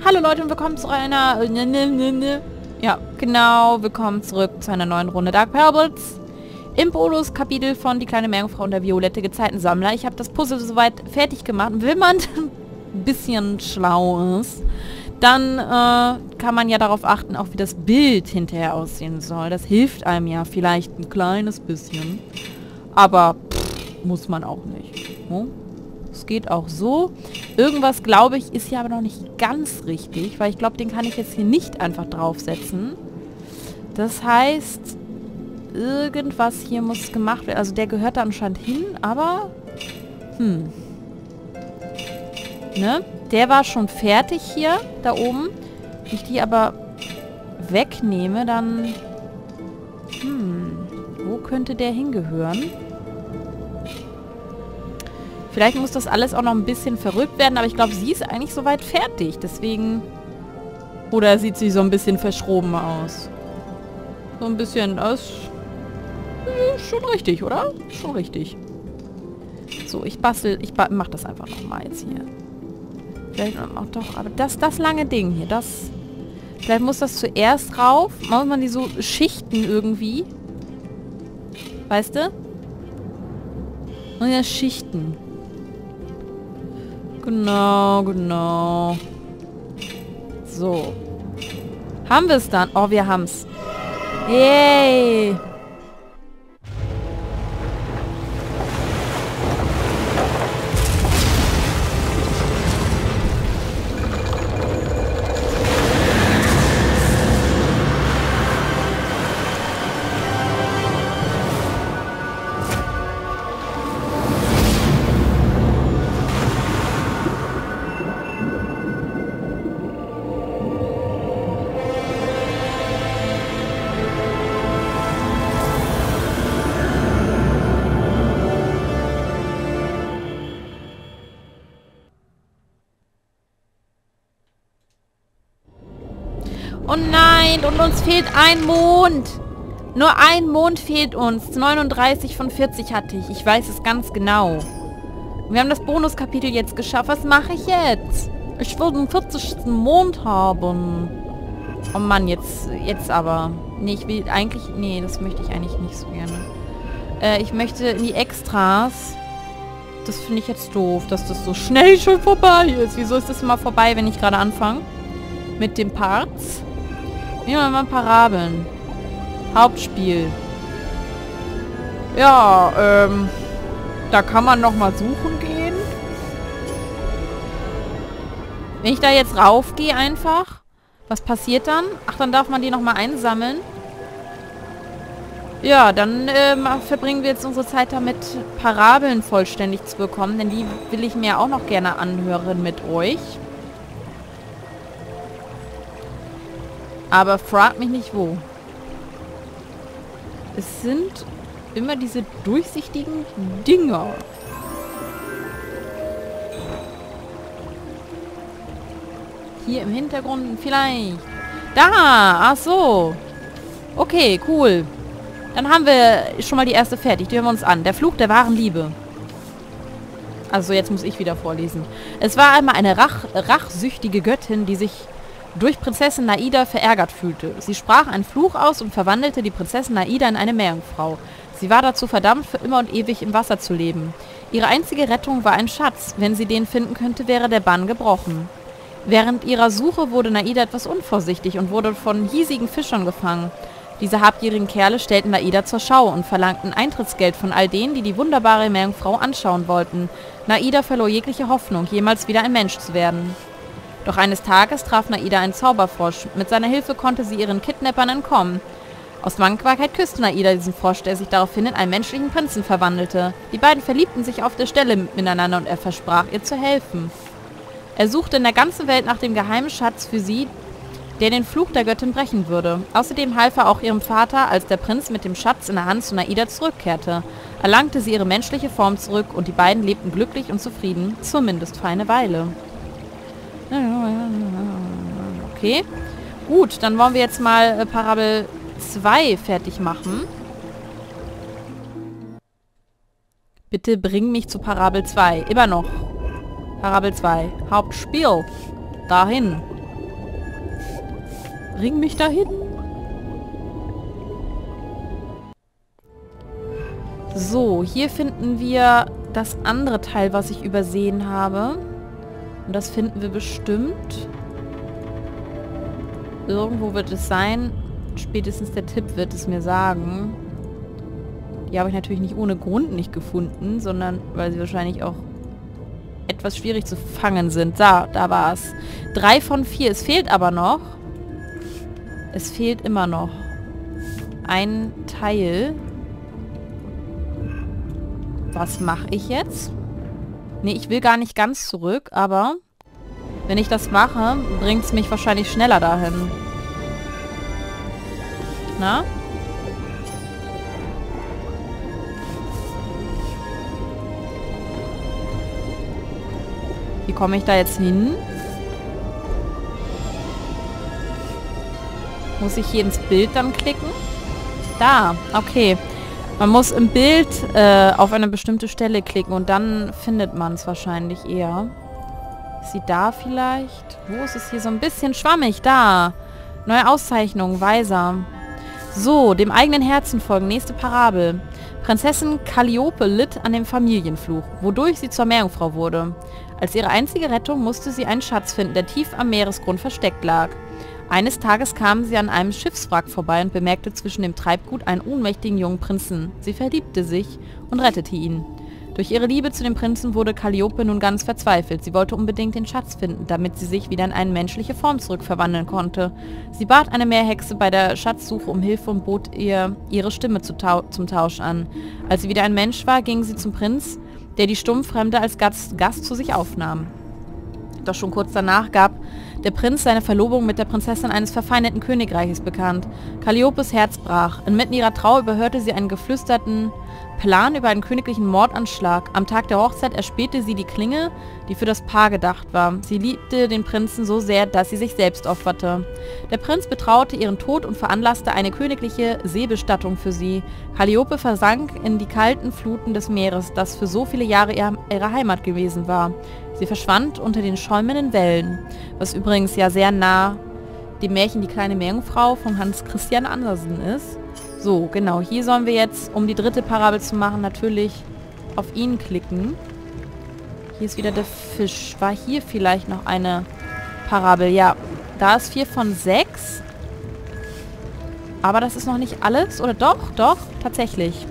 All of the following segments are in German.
Hallo Leute und willkommen zu einer... Ja, genau, willkommen zurück zu einer neuen Runde Dark Parables. Im Bonus-Kapitel von Die kleine Meerjungfrau und der violette Gezeitensammler. Ich habe das Puzzle soweit fertig gemacht. Wenn man ein bisschen schlau ist, dann kann man ja darauf achten, auch wie das Bild hinterher aussehen soll. Das hilft einem ja vielleicht ein kleines bisschen. Aber muss man auch nicht. Ne? Es geht auch so. Irgendwas, glaube ich, ist ja aber noch nicht ganz richtig, weil ich glaube, den kann ich jetzt hier nicht einfach draufsetzen. Das heißt, irgendwas hier muss gemacht werden. Also der gehört da anscheinend hin, aber... Ne? Der war schon fertig hier, da oben. Wenn ich die aber wegnehme, dann... Wo könnte der hingehören? Vielleicht muss das alles auch noch ein bisschen verrückt werden, aber ich glaube, sie ist eigentlich soweit fertig. Deswegen... Oder sieht sie so ein bisschen verschroben aus? So ein bisschen... Das ist schon richtig, oder? Schon richtig. So, ich mach das einfach nochmal jetzt hier. Vielleicht auch doch... Aber das lange Ding hier, das... Vielleicht muss das zuerst rauf. Muss man die so schichten irgendwie. Weißt du? Und ja, schichten. Genau, genau. So. Haben wir es dann? Oh, wir haben es. Yay! Oh nein, und uns fehlt ein Mond. Nur ein Mond fehlt uns. 39 von 40 hatte ich. Ich weiß es ganz genau. Wir haben das Bonuskapitel jetzt geschafft. Was mache ich jetzt? Ich will den 40. Mond haben. Oh Mann, jetzt aber. Nee, ich will eigentlich... Nee, das möchte ich eigentlich nicht so gerne. Ich möchte in die Extras. Das finde ich jetzt doof, dass das so schnell schon vorbei ist. Wieso ist das immer vorbei, wenn ich gerade anfange? Mit den Parts. Nehmen wir mal Parabeln. Hauptspiel. Ja, da kann man nochmal suchen gehen. Wenn ich da jetzt raufgehe einfach, was passiert dann? Ach, dann darf man die nochmal einsammeln. Ja, dann verbringen wir jetzt unsere Zeit damit, Parabeln vollständig zu bekommen, denn die will ich mir auch noch gerne anhören mit euch. Aber fragt mich nicht wo. Es sind immer diese durchsichtigen Dinger. Hier im Hintergrund vielleicht. Da! Ach so. Okay, cool. Dann haben wir schon mal die erste fertig. Die hören wir uns an. Der Fluch der wahren Liebe. Also jetzt muss ich wieder vorlesen. Es war einmal eine rachsüchtige Göttin, die sich durch Prinzessin Naida verärgert fühlte. Sie sprach einen Fluch aus und verwandelte die Prinzessin Naida in eine Meerjungfrau. Sie war dazu verdammt, für immer und ewig im Wasser zu leben. Ihre einzige Rettung war ein Schatz. Wenn sie den finden könnte, wäre der Bann gebrochen. Während ihrer Suche wurde Naida etwas unvorsichtig und wurde von hiesigen Fischern gefangen. Diese habgierigen Kerle stellten Naida zur Schau und verlangten Eintrittsgeld von all denen, die die wunderbare Meerjungfrau anschauen wollten. Naida verlor jegliche Hoffnung, jemals wieder ein Mensch zu werden. Doch eines Tages traf Naida einen Zauberfrosch. Mit seiner Hilfe konnte sie ihren Kidnappern entkommen. Aus Wankbarkeit küsste Naida diesen Frosch, der sich daraufhin in einen menschlichen Prinzen verwandelte. Die beiden verliebten sich auf der Stelle miteinander und er versprach, ihr zu helfen. Er suchte in der ganzen Welt nach dem geheimen Schatz für sie, der den Fluch der Göttin brechen würde. Außerdem half er auch ihrem Vater, als der Prinz mit dem Schatz in der Hand zu Naida zurückkehrte. Erlangte sie ihre menschliche Form zurück und die beiden lebten glücklich und zufrieden, zumindest für eine Weile. Okay. Gut, dann wollen wir jetzt mal Parabel 2 fertig machen. Bitte bring mich zu Parabel 2. Immer noch. Parabel 2. Hauptspiel. Dahin. Bring mich dahin. So, hier finden wir das andere Teil, was ich übersehen habe. Und das finden wir bestimmt. Irgendwo wird es sein. Spätestens der Tipp wird es mir sagen. Die habe ich natürlich nicht ohne Grund nicht gefunden, sondern weil sie wahrscheinlich auch etwas schwierig zu fangen sind. Da war es. 3 von 4. Es fehlt aber noch. Es fehlt immer noch ein Teil. Was mache ich jetzt? Nee, ich will gar nicht ganz zurück, aber wenn ich das mache, bringt es mich wahrscheinlich schneller dahin. Na? Wie komme ich da jetzt hin? Muss ich hier ins Bild dann klicken? Da, okay. Man muss im Bild auf eine bestimmte Stelle klicken und dann findet man es wahrscheinlich eher. Ist sie da vielleicht? Wo ist es hier so ein bisschen schwammig? Da. Neue Auszeichnung, Weiser. So, dem eigenen Herzen folgen. Nächste Parabel. Prinzessin Calliope litt an dem Familienfluch, wodurch sie zur Meerjungfrau wurde. Als ihre einzige Rettung musste sie einen Schatz finden, der tief am Meeresgrund versteckt lag. Eines Tages kam sie an einem Schiffswrack vorbei und bemerkte zwischen dem Treibgut einen ohnmächtigen jungen Prinzen. Sie verliebte sich und rettete ihn. Durch ihre Liebe zu dem Prinzen wurde Calliope nun ganz verzweifelt. Sie wollte unbedingt den Schatz finden, damit sie sich wieder in eine menschliche Form zurückverwandeln konnte. Sie bat eine Meerhexe bei der Schatzsuche um Hilfe und bot ihr ihre Stimme zum Tausch an. Als sie wieder ein Mensch war, ging sie zum Prinz, der die Stummfremde als Gast zu sich aufnahm. Doch schon kurz danach gab der Prinz seine Verlobung mit der Prinzessin eines verfeindeten Königreiches bekannt. Calliopes Herz brach. Inmitten ihrer Trauer überhörte sie einen geflüsterten Plan über einen königlichen Mordanschlag. Am Tag der Hochzeit erspähte sie die Klinge, die für das Paar gedacht war. Sie liebte den Prinzen so sehr, dass sie sich selbst opferte. Der Prinz betrauerte ihren Tod und veranlasste eine königliche Seebestattung für sie. Calliope versank in die kalten Fluten des Meeres, das für so viele Jahre ihre Heimat gewesen war. Sie verschwand unter den schäumenden Wellen, was übrigens ja sehr nah dem Märchen Die kleine Meerjungfrau von Hans Christian Andersen ist. So, genau, hier sollen wir jetzt, um die dritte Parabel zu machen, natürlich auf ihn klicken. Hier ist wieder der Fisch. War hier vielleicht noch eine Parabel? Ja, da ist 4 von 6. Aber das ist noch nicht alles, oder doch? Doch, tatsächlich.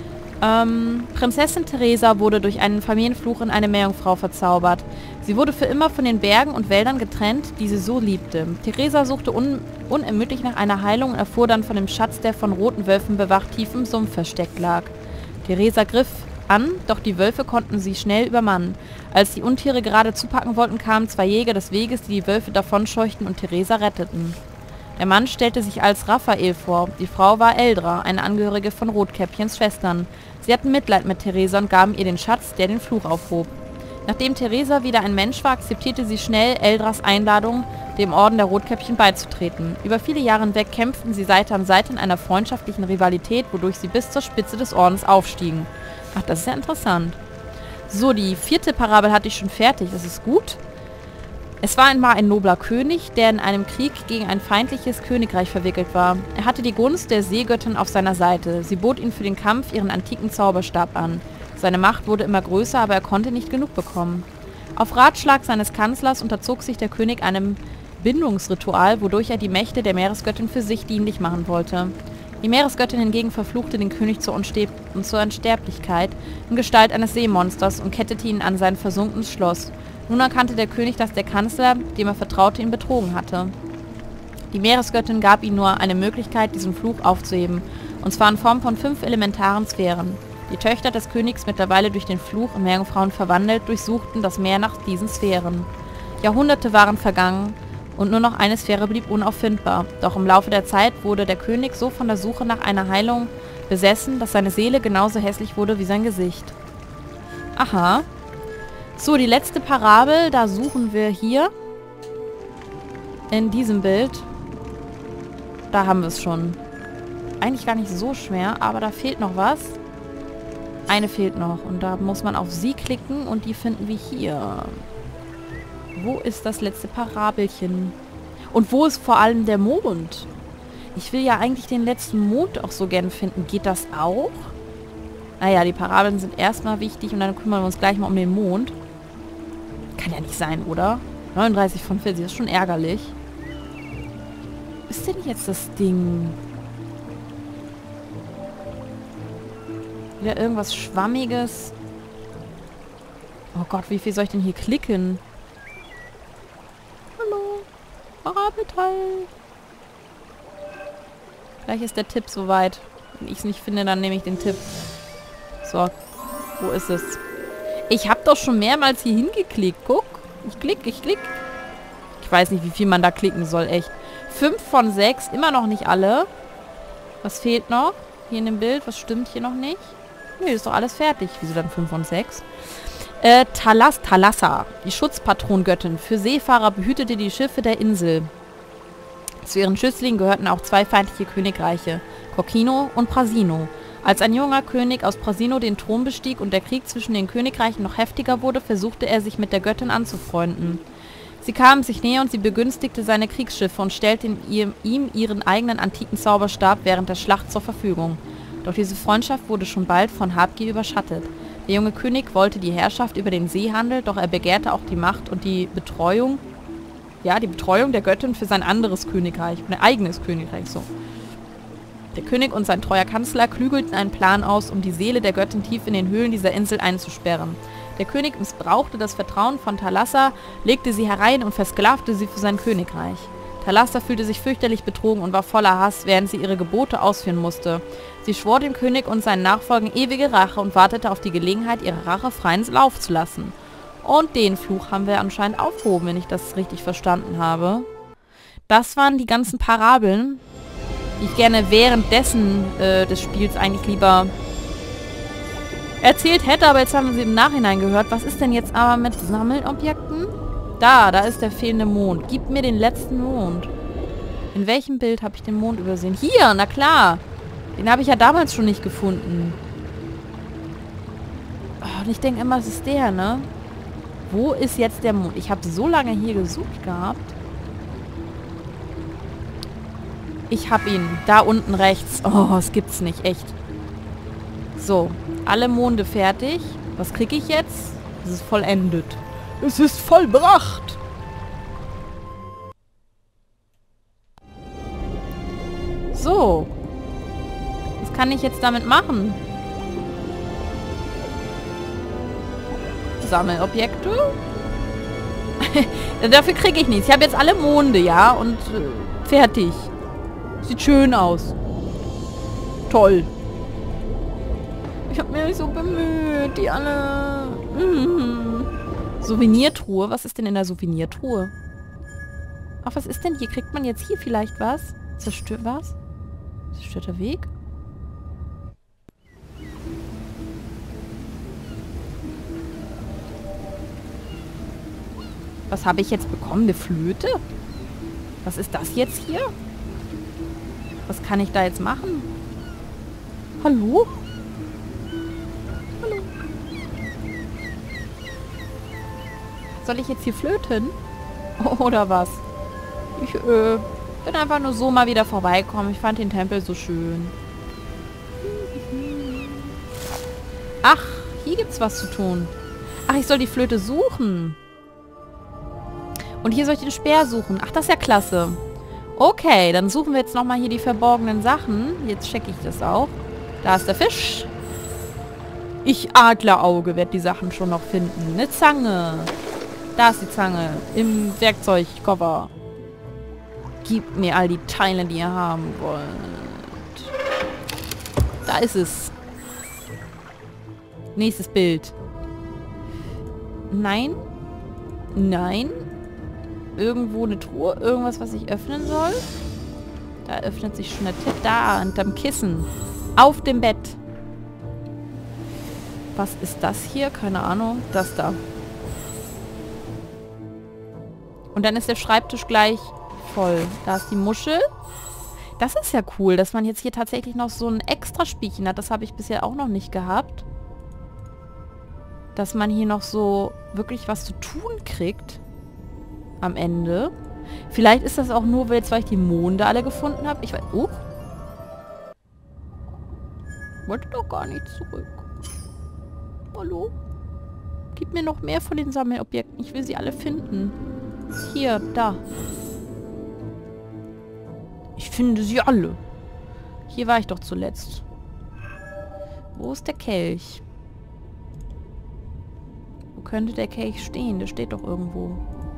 Prinzessin Theresa wurde durch einen Familienfluch in eine Meerjungfrau verzaubert. Sie wurde für immer von den Bergen und Wäldern getrennt, die sie so liebte. Theresa suchte unermüdlich nach einer Heilung und erfuhr dann von dem Schatz, der von roten Wölfen bewacht tief im Sumpf versteckt lag. Theresa griff an, doch die Wölfe konnten sie schnell übermannen. Als die Untiere gerade zupacken wollten, kamen 2 Jäger des Weges, die die Wölfe davonscheuchten und Theresa retteten. Der Mann stellte sich als Raphael vor. Die Frau war Eldra, eine Angehörige von Rotkäppchens Schwestern. Sie hatten Mitleid mit Theresa und gaben ihr den Schatz, der den Fluch aufhob. Nachdem Theresa wieder ein Mensch war, akzeptierte sie schnell Eldras Einladung, dem Orden der Rotkäppchen beizutreten. Über viele Jahre hinweg kämpften sie Seite an Seite in einer freundschaftlichen Rivalität, wodurch sie bis zur Spitze des Ordens aufstiegen. Ach, das ist ja interessant. So, die 4. Parabel hatte ich schon fertig, das ist gut. Es war einmal ein nobler König, der in einem Krieg gegen ein feindliches Königreich verwickelt war. Er hatte die Gunst der Seegöttin auf seiner Seite. Sie bot ihm für den Kampf ihren antiken Zauberstab an. Seine Macht wurde immer größer, aber er konnte nicht genug bekommen. Auf Ratschlag seines Kanzlers unterzog sich der König einem Bindungsritual, wodurch er die Mächte der Meeresgöttin für sich dienlich machen wollte. Die Meeresgöttin hingegen verfluchte den König zur Unsterblichkeit in Gestalt eines Seemonsters und kettete ihn an sein versunkenes Schloss. Nun erkannte der König, dass der Kanzler, dem er vertraute, ihn betrogen hatte. Die Meeresgöttin gab ihm nur eine Möglichkeit, diesen Fluch aufzuheben, und zwar in Form von 5 elementaren Sphären. Die Töchter des Königs, mittlerweile durch den Fluch in Meerjungfrauen verwandelt, durchsuchten das Meer nach diesen Sphären. Jahrhunderte waren vergangen und nur noch eine Sphäre blieb unauffindbar. Doch im Laufe der Zeit wurde der König so von der Suche nach einer Heilung besessen, dass seine Seele genauso hässlich wurde wie sein Gesicht. Aha. So, die letzte Parabel, da suchen wir hier. In diesem Bild. Da haben wir es schon. Eigentlich gar nicht so schwer, aber da fehlt noch was. Eine fehlt noch und da muss man auf sie klicken und die finden wir hier. Wo ist das letzte Parabelchen? Und wo ist vor allem der Mond? Ich will ja eigentlich den letzten Mond auch so gern finden. Geht das auch? Naja, die Parabeln sind erstmal wichtig und dann kümmern wir uns gleich mal um den Mond. Kann ja nicht sein, oder? 39 von 40, das ist schon ärgerlich. Was ist denn jetzt das Ding? Wieder irgendwas Schwammiges. Oh Gott, wie viel soll ich denn hier klicken? Hallo. Parabelteil. Gleich ist der Tipp soweit. Wenn ich es nicht finde, dann nehme ich den Tipp. So. Wo ist es? Ich habe doch schon mehrmals hier hingeklickt. Guck. Ich klick. Ich weiß nicht, wie viel man da klicken soll, echt. 5 von 6. Immer noch nicht alle. Was fehlt noch? Hier in dem Bild. Was stimmt hier noch nicht? Nee, ist doch alles fertig. Wieso dann 5 von 6? Thalassa, die Schutzpatrongöttin. Für Seefahrer behütete die Schiffe der Insel. Zu ihren Schützlingen gehörten auch 2 feindliche Königreiche, Kokino und Prasino. Als ein junger König aus Prasino den Thron bestieg und der Krieg zwischen den Königreichen noch heftiger wurde, versuchte er sich mit der Göttin anzufreunden. Sie kamen sich näher und sie begünstigte seine Kriegsschiffe und stellte ihm ihren eigenen antiken Zauberstab während der Schlacht zur Verfügung. Doch diese Freundschaft wurde schon bald von Habgier überschattet. Der junge König wollte die Herrschaft über den Seehandel, doch er begehrte auch die Macht und die Betreuung der Göttin für sein anderes Königreich, ein eigenes Königreich, so. Der König und sein treuer Kanzler klügelten einen Plan aus, um die Seele der Göttin tief in den Höhlen dieser Insel einzusperren. Der König missbrauchte das Vertrauen von Thalassa, legte sie herein und versklavte sie für sein Königreich. Thalassa fühlte sich fürchterlich betrogen und war voller Hass, während sie ihre Gebote ausführen musste. Sie schwor dem König und seinen Nachfolgern ewige Rache und wartete auf die Gelegenheit, ihre Rache freien Lauf zu lassen. Und den Fluch haben wir anscheinend aufgehoben, wenn ich das richtig verstanden habe. Das waren die ganzen Parabeln, die ich gerne währenddessen des Spiels eigentlich lieber erzählt hätte, aber jetzt haben wir sie im Nachhinein gehört. Was ist denn jetzt aber mit Sammelobjekten? Da ist der fehlende Mond. Gib mir den letzten Mond. In welchem Bild habe ich den Mond übersehen? Hier, na klar. Den habe ich ja damals schon nicht gefunden. Oh, und ich denke immer, es ist der, ne? Wo ist jetzt der Mond? Ich habe so lange hier gesucht gehabt. Ich habe ihn. Da unten rechts. Oh, es gibt's nicht. Echt. So. Alle Monde fertig. Was kriege ich jetzt? Es ist vollendet. Es ist vollbracht. So. Was kann ich jetzt damit machen? Sammelobjekte? Dafür kriege ich nichts. Ich habe jetzt alle Monde, ja? Und fertig. Sieht schön aus. Toll. Ich habe mich so bemüht, die alle... Souvenirtruhe. Was ist denn in der Souvenirtruhe? Ach, was ist denn hier? Kriegt man jetzt hier vielleicht was? Zerstört was? Zerstörter Weg? Was habe ich jetzt bekommen? Eine Flöte? Was ist das jetzt hier? Was kann ich da jetzt machen? Hallo? Hallo? Soll ich jetzt hier flöten? Oder was? Ich bin einfach nur so mal wieder vorbeikommen. Ich fand den Tempel so schön. Ach, hier gibt's was zu tun. Ach, ich soll die Flöte suchen. Und hier soll ich den Speer suchen. Ach, das ist ja klasse. Okay, dann suchen wir jetzt nochmal hier die verborgenen Sachen. Jetzt checke ich das auch. Da ist der Fisch. Ich Adlerauge werde die Sachen schon noch finden. Eine Zange. Da ist die Zange. Im Werkzeugkoffer. Gib mir all die Teile, die ihr haben wollt. Da ist es. Nächstes Bild. Nein. Nein. Irgendwo eine Truhe. Irgendwas, was ich öffnen soll. Da öffnet sich schon der Tipp. Da, unterm Kissen. Auf dem Bett. Was ist das hier? Keine Ahnung. Das da. Und dann ist der Schreibtisch gleich voll. Da ist die Muschel. Das ist ja cool, dass man jetzt hier tatsächlich noch so ein extra Spielchen hat. Das habe ich bisher auch noch nicht gehabt. Dass man hier noch so wirklich was zu tun kriegt. Am Ende. Vielleicht ist das auch nur, weil ich die Monde alle gefunden habe. Ich weiß... Wollte doch gar nicht zurück. Hallo? Gib mir noch mehr von den Sammelobjekten. Ich will sie alle finden. Hier, da. Ich finde sie alle. Hier war ich doch zuletzt. Wo ist der Kelch? Wo könnte der Kelch stehen? Der steht doch irgendwo.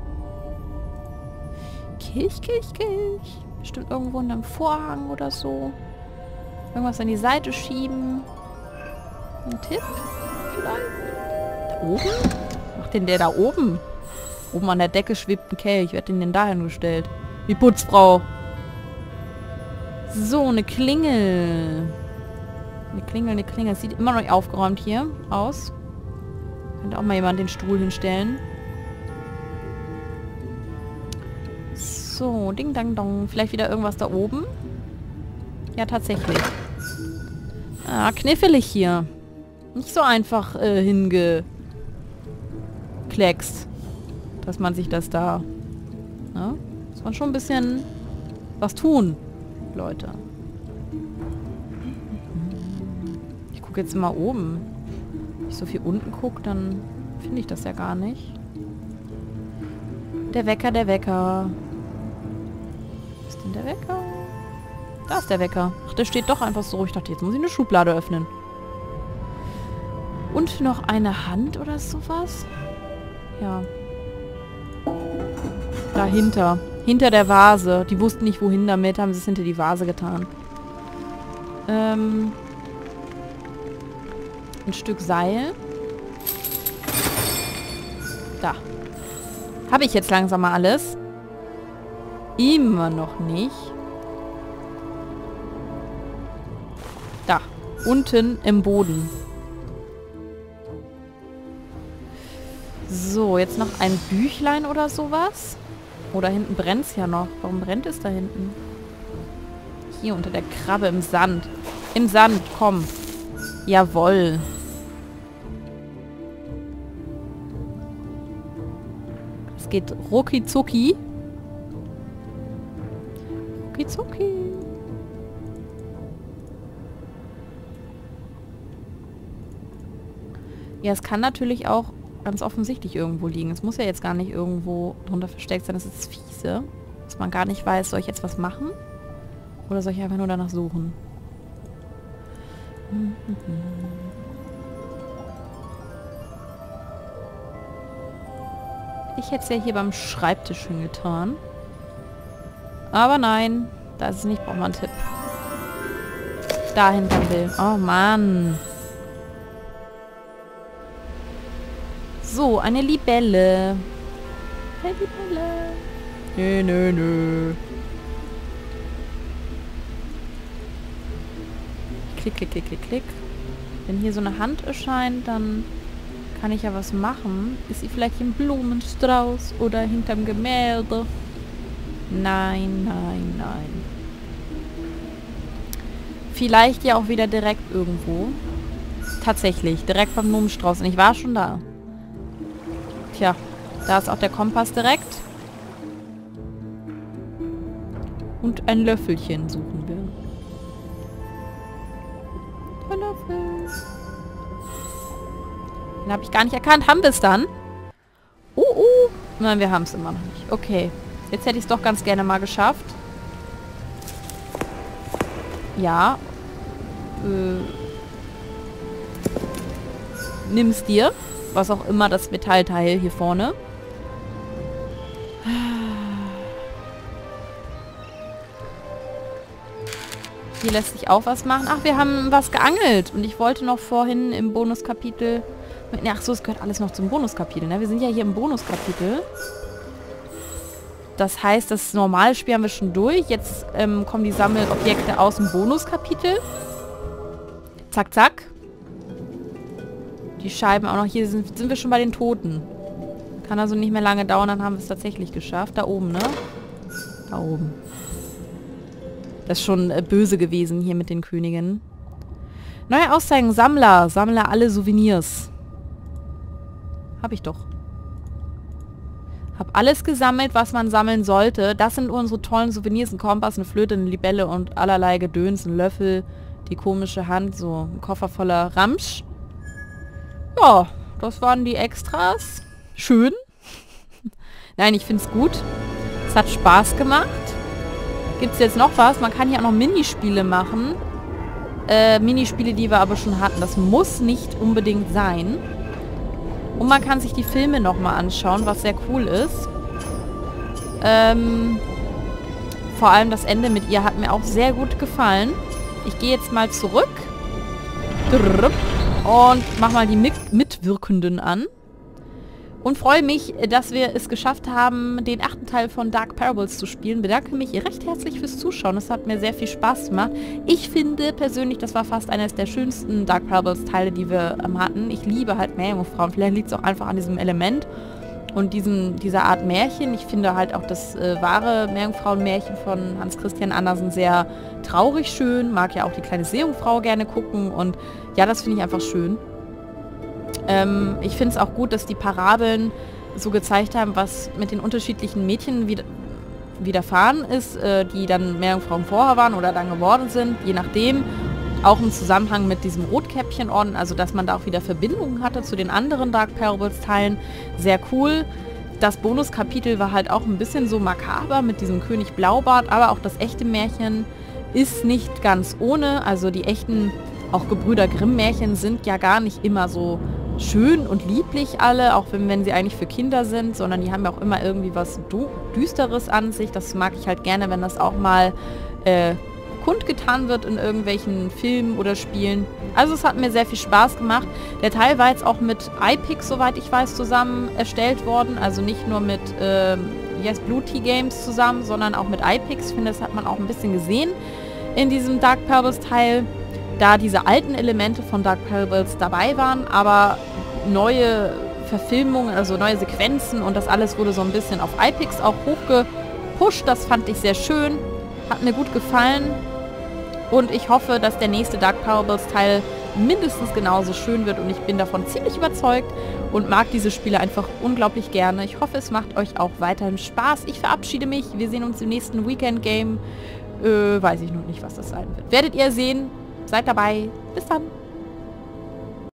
Kelch, Kelch, Kelch. Bestimmt irgendwo in einem Vorhang oder so. Irgendwas an die Seite schieben. Ein Tipp? Vielleicht? Da oben? Was macht denn der da oben? Oben an der Decke schwebt ein Kelch. Wer hat den denn da hingestellt? Die Putzfrau. So, eine Klingel. Eine Klingel, eine Klingel. Sieht immer noch nicht aufgeräumt hier aus. Könnte auch mal jemand den Stuhl hinstellen. So, ding dang dong. Vielleicht wieder irgendwas da oben? Ja, tatsächlich. Ah, knifflig hier. Nicht so einfach hingekleckst. Dass man sich das da... Ne? Muss man schon ein bisschen was tun, Leute. Ich gucke jetzt immer oben. Wenn ich so viel unten gucke, dann finde ich das ja gar nicht. Der Wecker, der Wecker. Wo ist denn der Wecker? Da ist der Wecker. Ach, der steht doch einfach so. Ich dachte, jetzt muss ich eine Schublade öffnen. Und noch eine Hand oder sowas? Ja. Dahinter. Hinter der Vase. Die wussten nicht, wohin damit. Haben sie es hinter die Vase getan. Ein Stück Seil. Da. Habe ich jetzt langsam mal alles? Immer noch nicht. Da. Unten im Boden. So, jetzt noch ein Büchlein oder sowas. Oder hinten brennt es ja noch. Warum brennt es da hinten? Hier unter der Krabbe im Sand. Im Sand, komm. Jawohl. Es geht rucki zucki. Rucki zucki. Ja, es kann natürlich auch ganz offensichtlich irgendwo liegen. Es muss ja jetzt gar nicht irgendwo drunter versteckt sein. Das ist das Fiese. Dass man gar nicht weiß, soll ich jetzt was machen? Oder soll ich einfach nur danach suchen? Ich hätte es ja hier beim Schreibtisch hingetan. Aber nein, da ist es nicht. Braucht man einen Tipp. Dahin will. Oh Mann. So, eine Libelle. Eine Libelle. Nö. Klick, klick, klick, klick, klick. Wenn hier so eine Hand erscheint, dann kann ich ja was machen. Ist sie vielleicht im Blumenstrauß oder hinterm Gemälde? Nein, nein, nein. Vielleicht ja auch wieder direkt irgendwo. Tatsächlich, direkt beim Blumenstrauß. Und ich war schon da. Tja, da ist auch der Kompass direkt. Und ein Löffelchen suchen wir. Der Löffel. Den habe ich gar nicht erkannt. Haben wir es dann? Nein, wir haben es immer noch nicht. Okay. Jetzt hätte ich es doch ganz gerne mal geschafft. Ja. Nimm's dir. Was auch immer das Metallteil hier vorne. Hier lässt sich auch was machen. Ach, wir haben was geangelt. Und ich wollte noch vorhin im Bonuskapitel... Ach so, es gehört alles noch zum Bonuskapitel. Ne? Wir sind ja hier im Bonuskapitel. Das heißt, das normale Spiel haben wir schon durch. Jetzt kommen die Sammelobjekte aus dem Bonuskapitel. Zack, zack. Die Scheiben auch noch. Hier sind wir schon bei den Toten. Kann also nicht mehr lange dauern, dann haben wir es tatsächlich geschafft. Da oben, ne? Da oben. Das ist schon böse gewesen hier mit den Königen. Neue Auszeichnung, Sammler. Sammler alle Souvenirs. Hab ich doch. Hab alles gesammelt, was man sammeln sollte. Das sind unsere tollen Souvenirs. Ein Kompass, eine Flöte, eine Libelle und allerlei Gedöns. Ein Löffel, die komische Hand, so ein Koffer voller Ramsch. Ja, das waren die Extras. Schön. Nein, ich finde es gut. Es hat Spaß gemacht. Gibt es jetzt noch was? Man kann hier auch noch Minispiele machen. Minispiele, die wir aber schon hatten. Das muss nicht unbedingt sein. Und man kann sich die Filme nochmal anschauen, was sehr cool ist. Vor allem das Ende mit ihr hat mir auch sehr gut gefallen. Ich gehe jetzt mal zurück. Und mach mal die Mitwirkenden an. Und freue mich, dass wir es geschafft haben, den 8. Teil von Dark Parables zu spielen. Bedanke mich recht herzlich fürs Zuschauen. Es hat mir sehr viel Spaß gemacht. Ich finde persönlich, das war fast eines der schönsten Dark Parables Teile, die wir hatten. Ich liebe halt Meerjungfrauen. Vielleicht liegt es auch einfach an diesem Element und dieser Art Märchen. Ich finde halt auch das wahre Meerjungfrauen-Märchen von Hans Christian Andersen sehr traurig schön. Mag ja auch die kleine Seejungfrau gerne gucken. Und ja, das finde ich einfach schön. Ich finde es auch gut, dass die Parabeln so gezeigt haben, was mit den unterschiedlichen Mädchen widerfahren ist, die dann Meerjungfrauen vorher waren oder dann geworden sind, je nachdem. Auch im Zusammenhang mit diesem Rotkäppchenorden, also dass man da auch wieder Verbindungen hatte zu den anderen Dark Parables Teilen. Sehr cool. Das Bonuskapitel war halt auch ein bisschen so makaber mit diesem König Blaubart, aber auch das echte Märchen ist nicht ganz ohne. Also die echten, auch Gebrüder Grimm Märchen sind ja gar nicht immer so schön und lieblich alle, auch wenn sie eigentlich für Kinder sind, sondern die haben ja auch immer irgendwie was Düsteres an sich. Das mag ich halt gerne, wenn das auch mal kundgetan wird in irgendwelchen Filmen oder Spielen. Also es hat mir sehr viel Spaß gemacht. Der Teil war jetzt auch mit iPix, soweit ich weiß, zusammen erstellt worden. Also nicht nur mit Blue Tea Games zusammen, sondern auch mit iPix. Ich finde, das hat man auch ein bisschen gesehen in diesem Dark Parables Teil, da diese alten Elemente von Dark Parables dabei waren, aber neue Verfilmungen, also neue Sequenzen und das alles wurde so ein bisschen auf iPix auch hochgepusht. Das fand ich sehr schön, hat mir gut gefallen und ich hoffe, dass der nächste Dark Parables Teil mindestens genauso schön wird und ich bin davon ziemlich überzeugt und mag diese Spiele einfach unglaublich gerne. Ich hoffe, es macht euch auch weiterhin Spaß. Ich verabschiede mich. Wir sehen uns im nächsten Weekend Game. Weiß ich noch nicht, was das sein wird. Werdet ihr sehen. Seid dabei. Bis dann.